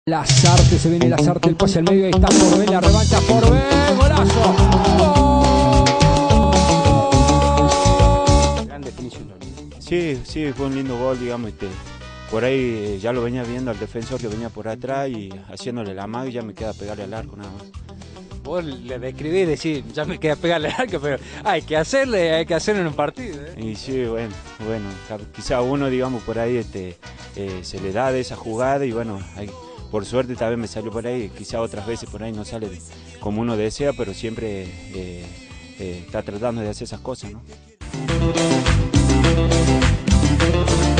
Lazarte, se viene Lazarte, el pase al medio, ahí está Forbé, la revancha Forbé, golazo. ¡Gol! Gran definición. Sí, fue un lindo gol, digamos, por ahí ya lo venía viendo al defensor que venía por atrás y haciéndole la magia y ya me queda pegarle al arco nada más. Vos le describís y decís, ya me queda pegarle al arco, pero hay que hacerlo en un partido. Y sí, bueno, quizá uno, digamos, por ahí se le da de esa jugada y bueno, por suerte también me salió por ahí, quizá otras veces por ahí no sale como uno desea, pero siempre está tratando de hacer esas cosas, ¿no?